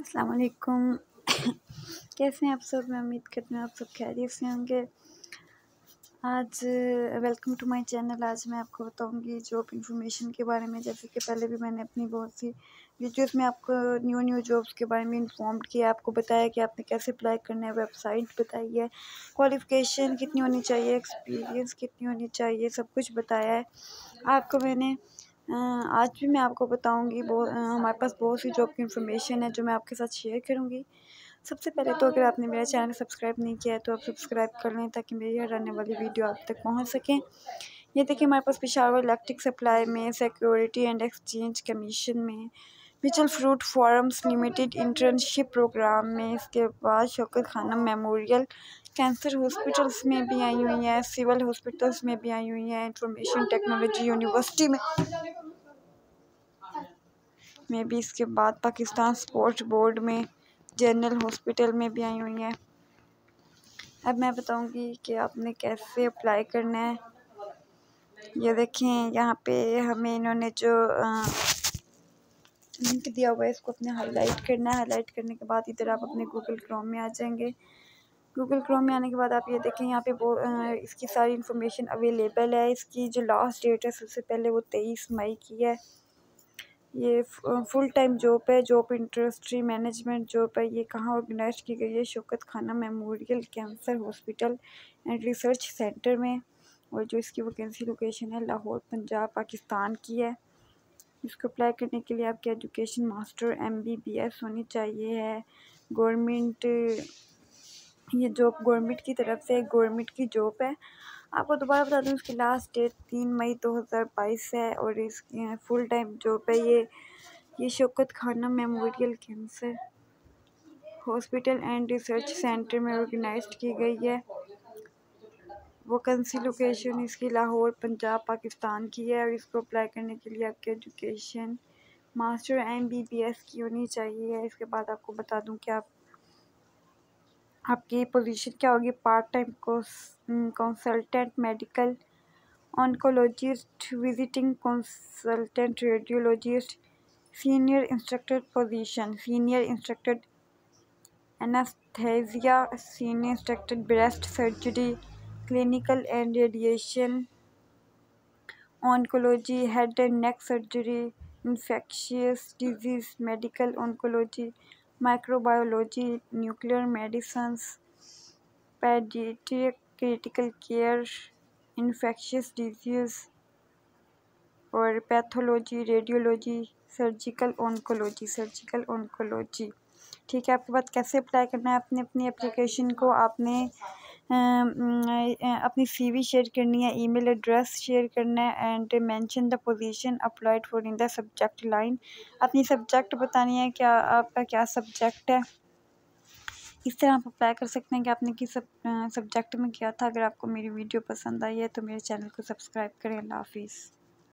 अस्सलाम वालेकुम। कैसे हैं आप सब? मैं उम्मीद करती हूँ आप सब खैरियत से होंगे। आज वेलकम टू माय चैनल। आज मैं आपको बताऊंगी जॉब इंफॉर्मेशन के बारे में। जैसे कि पहले भी मैंने अपनी बहुत सी वीडियोस में आपको न्यू जॉब्स के बारे में इन्फॉर्म किया, आपको बताया कि आपने कैसे अप्लाई करना है, वेबसाइट बताई है, क्वालिफ़िकेशन कितनी होनी चाहिए, एक्सपीरियंस कितनी होनी चाहिए, सब कुछ बताया है आपको मैंने। आज भी मैं आपको बताऊंगी। हमारे पास बहुत सी जॉब की इन्फॉर्मेशन है जो मैं आपके साथ शेयर करूंगी। सबसे पहले तो अगर आपने मेरा चैनल सब्सक्राइब नहीं किया है तो आप सब्सक्राइब कर लें ताकि मेरी हर आने वाली वीडियो आप तक पहुंच सकें। ये देखिए, हमारे पास पेशावर इलेक्ट्रिक सप्लाई में, सिक्योरिटी एंड एक्सचेंज कमीशन में, Mitchell fruit farms limited internship program में, इसके बाद Shaukat Khanum memorial cancer hospitals में भी आई हुई हैं, सिविल हॉस्पिटल्स में भी आई हुई हैं, इंफॉर्मेशन टेक्नोलॉजी यूनिवर्सिटी में भी, इसके बाद पाकिस्तान स्पोर्ट्स बोर्ड में, जनरल हॉस्पिटल में भी आई हुई हैं। अब मैं बताऊंगी कि आपने कैसे अप्लाई करना है। ये देखें, यहाँ पे हमें इन्होंने जो लिंक दिया हुआ है इसको अपने हाईलाइट करना है। हाईलाइट करने के बाद इधर आप अपने गूगल क्रोम में आ जाएंगे। गूगल क्रोम में आने के बाद आप ये देखें, यहाँ पे वो इसकी सारी इन्फॉर्मेशन अवेलेबल है। इसकी जो लास्ट डेट है सबसे पहले वो 23 मई की है। ये फुल टाइम जॉब है, जॉब इंडस्ट्री मैनेजमेंट जॉब है। ये कहाँ ऑर्गेनाइज की गई है? Shaukat Khanum memorial cancer hospital and research centre में। और जो इसकी वैकेंसी लोकेशन है लाहौर पंजाब पाकिस्तान की है। इसको अप्लाई करने के लिए आपकी एजुकेशन मास्टर MBBS होनी चाहिए है। गवर्नमेंट, ये जॉब गवर्नमेंट की तरफ से गवर्नमेंट की जॉब है। आपको दोबारा बता दूं, इसकी लास्ट डेट 3 मई 2022 है और इसकी फुल टाइम जॉब है। ये Shaukat Khanum memorial cancer hospital and research centre में ऑर्गेनाइज की गई है। वैकेंसी लोकेशन इसकी लाहौर पंजाब पाकिस्तान की है। और इसको अप्लाई करने के लिए आपकी एजुकेशन मास्टर MBBS की होनी चाहिए। इसके बाद आपको बता दूं कि आपकी पोजीशन क्या होगी। Part time consultant medical oncologist, visiting consultant radiologist, senior instructor position, senior instructor anaesthesia, senior instructor breast surgery, clinical and radiation oncology, head and neck surgery, infectious disease medical oncology, microbiology, nuclear medicines, paediatric critical care, infectious disease और pathology, radiology, surgical oncology. ठीक है, आपके पास कैसे apply करना है? आपने अपनी application को अपनी CV शेयर करनी है, ईमेल एड्रेस शेयर करना है and mention the position applied for in the subject line. अपनी सब्जेक्ट बतानी है, क्या आपका क्या सब्जेक्ट है। इस तरह आप अप्लाई कर सकते हैं कि आपने किस सब्जेक्ट में किया था। अगर आपको मेरी वीडियो पसंद आई है तो मेरे चैनल को सब्सक्राइब करें। अल्लाह हाफिज़।